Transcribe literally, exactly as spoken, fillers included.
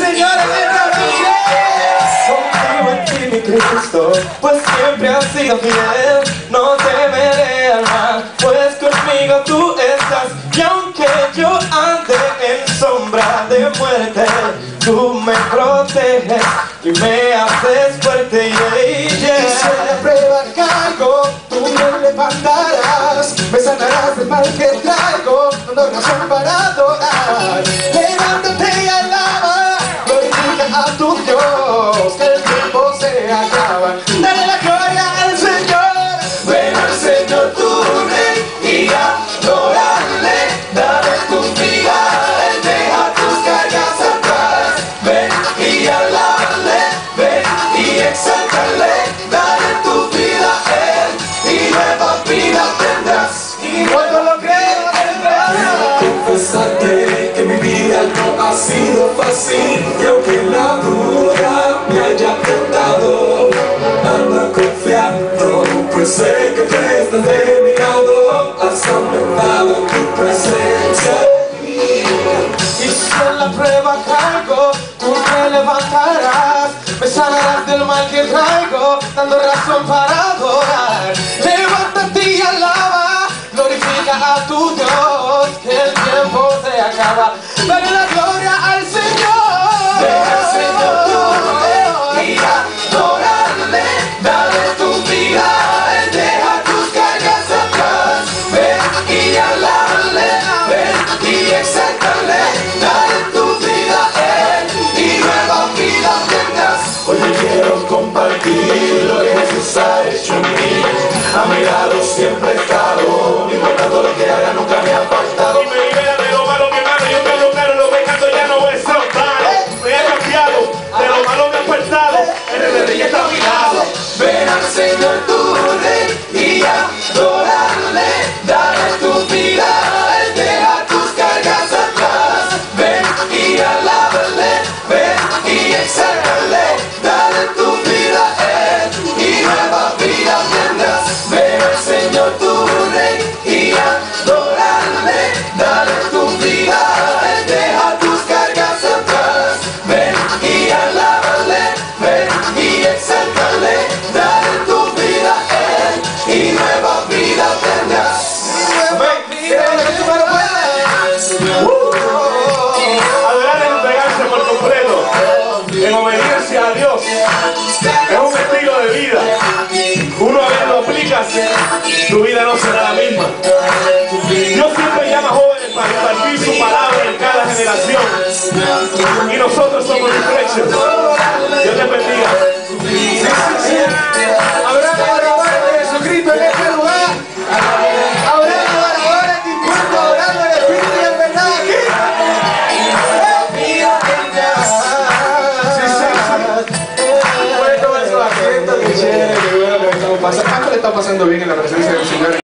señores, esta noche. Contigo en ti, mi Cristo, pues siempre has sido fiel. No temeré más, pues conmigo tú estás. Y aunque yo ande en sombra de muerte, tú me proteges y me haces fuerte. Yeah, yeah. Y si en la prueba caigo, tú me levantarás. Me sanarás del mal que traigo, no hay razón para adorar. Levántate y alaba, glorifica a tu Dios, que el tiempo se acaba. Dale la gloria al Señor. Ven al Señor tu Rey y adórale. Dale tu vida, Él deja tus cargas atrás. Ven y alábale, ven y exáltale. Dale tu vida a Él y nueva vida tendrás. Y cuando lo creo, tendrás. Confesarte que mi vida no ha sido fácil, y aunque la duda me haya tentado, anda confiando, pues sé que te estás de mi lado, has aumentado tu presencia. Y si en la prueba caigo, tú me levantarás. Me sanarás del mal que traigo, dando razón para adorar. Levántate y alaba, glorifica a tu Dios, que el tiempo se acaba. Dale la gloria al Señor. Ven al Señor tu Rey y adórale. Dale tu vida, Él deja tus cargas atrás. Ven y alábale, ven y exáltale. Dale tu vida a Él y nueva vida tendrás. Hoy quiero compartir lo que Jesús ha hecho en mí. A mi lado siempre he estado, no importa todo lo que haga, nunca me ha apartado. Y me libera de lo malo, mi hermano. Yo te lo caro, lo pecado ya no voy a ser malo. Me ha cambiado, de lo malo me ha apartado. El rey de reyes está a mi lado. Ven al Señor tu Rey y adórale. Dale tu vida, Él deja tus cargas atrás. Ven y alábale, ven y exáltale. Dale tu vida a Él y nueva vida tendrás. Ven al Señor tu Rey y adórale. Dale tu vida, Él deja tus cargas atrás. Ven y alábale, ven y exáltale. Dale tu vida a Él y nueva vida tendrás. Adorar es entregarse por completo, en obediencia a Dios. Es un estilo de vida. Una vez lo aplicas, tu vida no será la misma. Dios siempre llama a jóvenes para impartir su palabra en cada generación. Y nosotros somos Reflection. Dios te bendiga. Habrá adoradores de Jesucristo en este lugar. Habrá adoradores dispuestos a adorarlo en espíritu y en verdad aquí. Sí, sí, sí. Puede tomar su asiento, qué chévere, qué bueno que estamos pasando. ¿Cuánto le está pasando bien en la presencia del Señor?